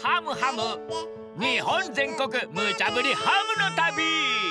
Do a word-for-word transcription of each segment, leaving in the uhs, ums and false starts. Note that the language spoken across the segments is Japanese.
ハムハム日本全国無茶ぶりハムの旅。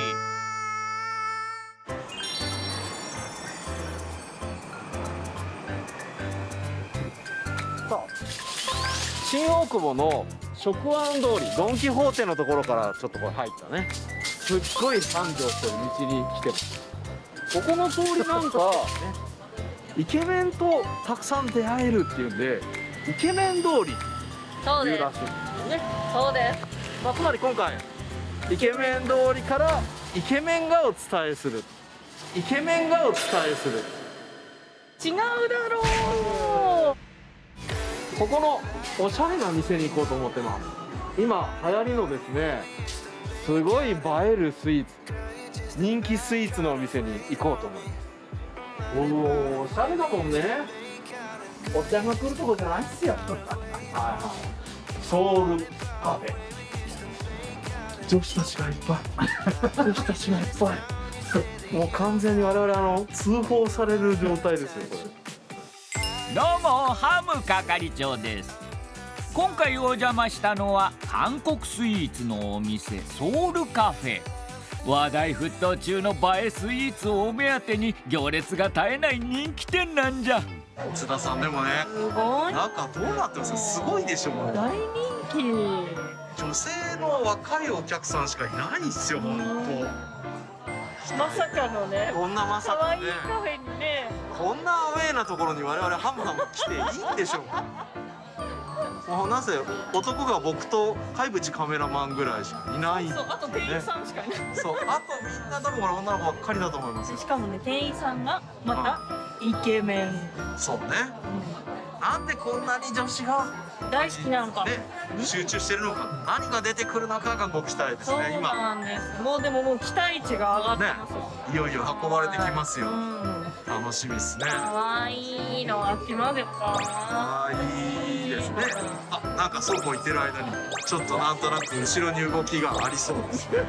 新大久保の食安通りドン・キホーテのところからちょっとこれ入ったね、すっごい繁盛してる道に来てます。ここの通りなんか、ね、イケメンとたくさん出会えるっていうんでイケメン通りっていうらしいですね。 そうです、 まあ、つまり今回イケメン通りからイケメンがお伝えするイケメンがお伝えする違うだろう。 ここのおしゃれな店に行こうと思ってます。今流行りのですね、すごい映えるスイーツ、人気スイーツのお店に行こうと思います。おお、おしゃれだもんね。お茶が来るとこじゃないっすよ。ソウルカフェ。女子たちがいっぱい。女子たちがいっぱい。もう完全に我々あの通報される状態ですよこれ。 どうもハム係長です。今回お邪魔したのは韓国スイーツのお店ソウルカフェ。話題沸騰中の映えスイーツをお目当てに行列が絶えない人気店なんじゃ。 津田さんでもね、 すごい中どうなってますか？すごいでしょ。もう大人気。 女性の若いお客さんしかいないっすよ本まさかのね、 当。こんなまさ可かね愛いカフェにね。 こんなアウェーなところに我々ハムハム来ていいんでしょうか？もうなぜ男が僕と貝淵カメラマンぐらいしかいない。 そう、あと店員さんしかいない。 そう、あとみんな多分これ女の子ばっかりだと思いますよ。 しかもね、店員さんがまたイケメン。 そうね。なんでこんなに女子が大好きなのか。 ね集中してるのか、何が出てくるのかがご期待ですそうね。今なんです。もうでももう期待値が上がってますよ。 いよいよ運ばれてきますよ。 うん楽しみですね。 可愛いのが来ますよ。 ああいいですね。あ、なんかそうこう言ってる間にちょっとなんとなく後ろに動きがありそうですね。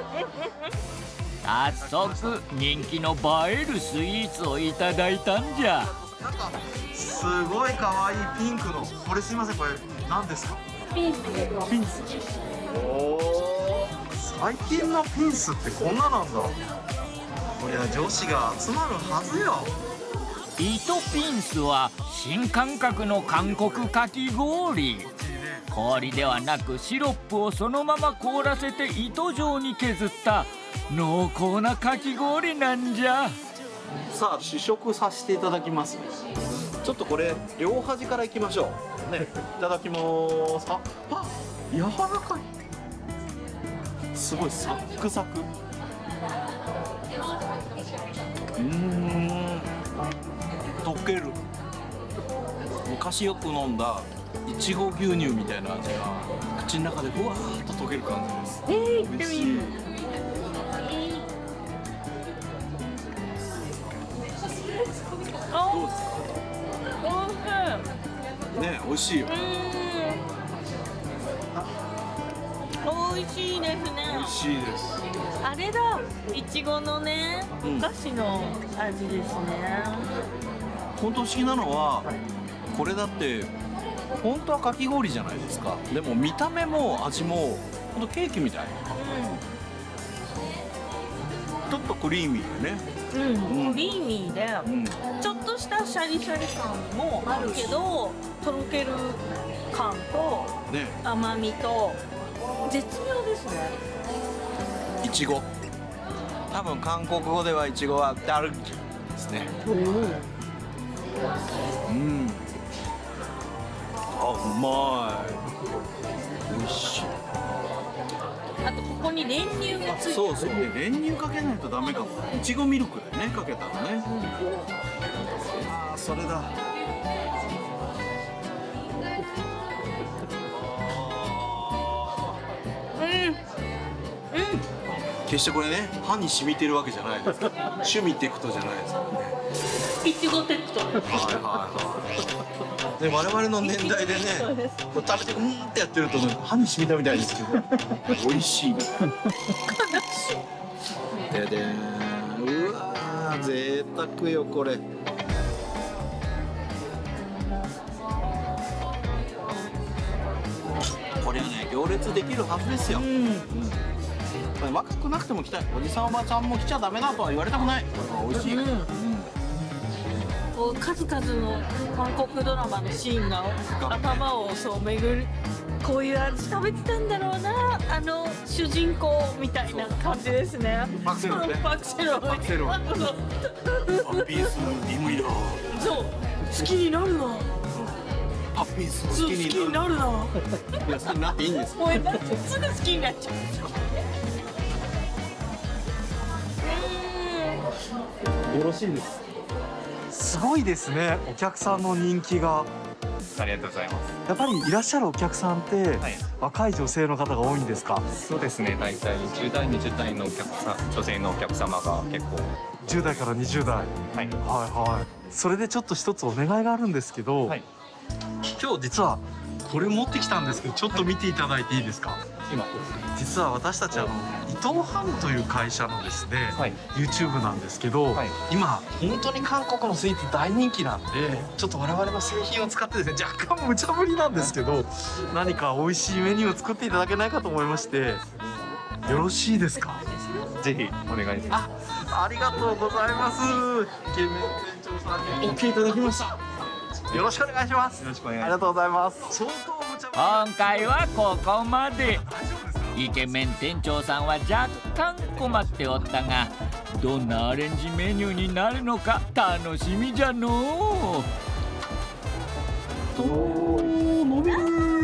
早速人気の映えるスイーツをいただいたんじゃ。 なんかすごい可愛いピンクのこれすいませんこれ何ですか？ ピンス。 ピンス。おお。最近のピンスってこんななんだ。こりゃ女子が集まるはずよ。 糸ピンスは新感覚の韓国かき氷。氷ではなくシロップをそのまま凍らせて糸状に削った濃厚なかき氷なんじゃ。 さあ試食させていただきます。ちょっとこれ両端からいきましょうね。いただきます。あ、あ、柔らかい。すごいサックサク。うーん、溶ける。昔よく飲んだいちご牛乳みたいな味が口の中でふわーっと溶ける感じです。 えー、行ってみる。 どうですか？ね、美味しいよ。 美味しいですね。 美味しいです。 あれだ、いちごのね、 うんお菓子の味ですね。 本当不思議なのはこれだって本当はかき氷じゃないですか。でも見た目も味も本当ケーキみたい。ちょっとクリーミーでね。 うん、うん、クリーミーで、 うん、 ちょっとしたシャリシャリ感もあるけど、とろける感とね、 甘みと絶妙ですね。 いちご。多分韓国語ではいちごはダルギですね。うん。あ、うまい。美味しい。 あとここに練乳がついてる。 そうそう。で練乳かけないとダメかも。いちごミルクだよね、かけたらね。ああ、それだ。決してこれね、歯に染みてるわけじゃないですから。趣味テクトじゃないですからね。 いちごテクト。 はいはいはい。で我々の年代でね、これ食べてうんってやってると歯に染みたみたいですけど、 美味しい。 ででーん、うわー贅沢よこれ。 こりゃね行列できるはずですよ。 うんうん、若くなくても来たい。おじさんおばちゃんも来ちゃダメだとは言われたくない。美味しい。 うんこう数々の韓国ドラマのシーンが頭をそう巡る。こういう味食べてたんだろうなあの主人公みたいな感じですね。 パクセロイね。 パクセロイ。 パクセロイ。ワンピースのディムイだ。 そう好きになるな。 ハッピースそう好きになるな。 いや好きになっていいんです。 もうだってすぐ好きになっちゃう。 よろしいです。 すごいですね、お客さんの人気が。 ありがとうございます。 やっぱりいらっしゃるお客さんってはい、 若い女性の方が多いんですか？ そうですね。大体じゅう代、にじゅう代のお客さん、女性のお客様が結構。 じゅう代からにじゅう代。 はい。 はいはい。それでちょっと一つお願いがあるんですけど、 はい。 今日実はこれ持ってきたんですけど、ちょっと見ていただいていいですか？ 今。 実は私たちあの伊藤ハムという会社のですね、 はい。 YouTube なんですけど、 はい。 今本当に韓国のスイーツ大人気なんで、ちょっと我々の製品を使ってですね、若干無茶ぶりなんですけど、何か美味しいメニューを作っていただけないかと思いまして、よろしいですか？ ぜひお願いします。 あ、ありがとうございます。イケメン店長さんに OK いただきました。よろしくお願いします。 よろしくお願いします。 ありがとうございます。相当無茶ぶり。 今回はここまで。イケメン店長さんは若干困っておったが、どんなアレンジメニューになるのか楽しみじゃのう。 伸びる。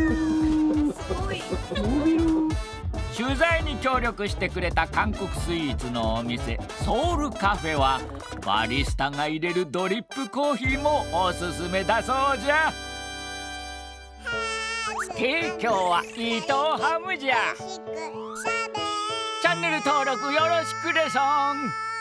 伸びる。 取材に協力してくれた韓国スイーツのお店ソウルカフェは、バリスタが入れるドリップコーヒーもおすすめだそうじゃ。提供は伊藤ハムじゃ。チャンネル登録よろしくでそん。